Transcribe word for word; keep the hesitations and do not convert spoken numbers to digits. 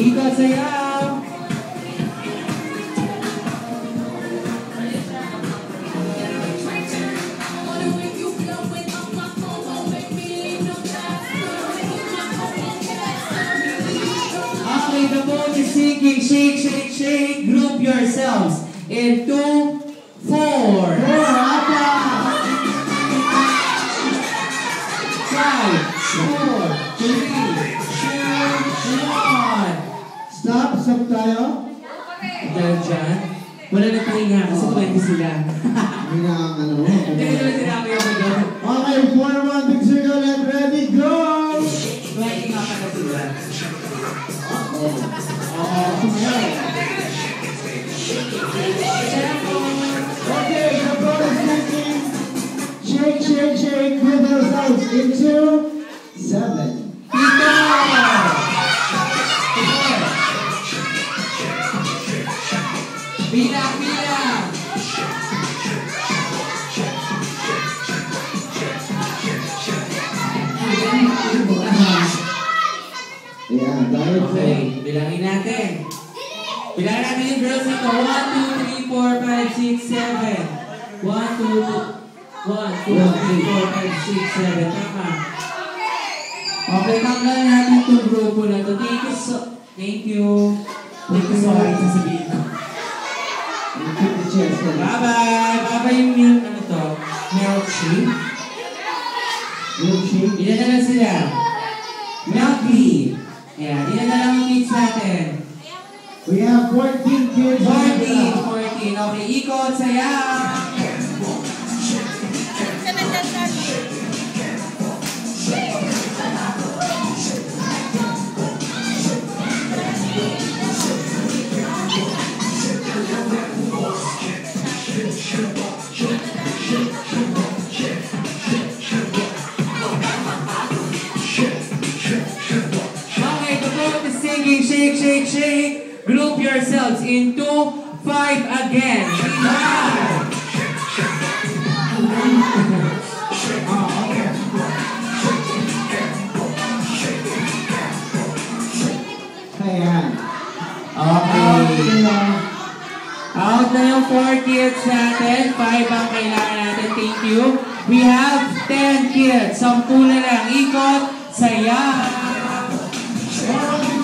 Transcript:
Ikot sayaw. Okay, the ball is sinking. Shake, shake, shake. Group yourselves into four. Five, four, three, two, one. Stop, stop tayo. Dahil dyan, wala na pahinga kasi twenty sila. Hindi na ang ano. Hindi naman sinabi ako doon. Okay, four, one, big circle, and ready, go! twenty nga pa na sila. Okay, the ball is sinking. Shake, shake, shake with ourselves into seven. Pito! Pila, pila! Yeah, Okay, bilangin natin. Bilangin natin yung girls nito. one, two, three, four, five, six, seven. one, two, one, two, three, four, five, six, seven. Tama. Okay, tanggal natin itong grupo na ito. Thank you so... Thank you. Thank you sorry sa sabihin ko. Bye-bye! Bye-bye yung milk, ano to? Milkshake? Milkshake? Ilan na lang sila? Milky! Ayan, ilan na lang ang kids natin? We have fourteen kids. fourteen, fourteen. Okay, ikot, sayaw! Shake, shake, shake. Group yourselves into five again. Five. Ayan. Okay. Out na yung four kids natin. Five ang kailangan natin. Thank you. We have ten kids. Sampu na lang. Ikot. Saya.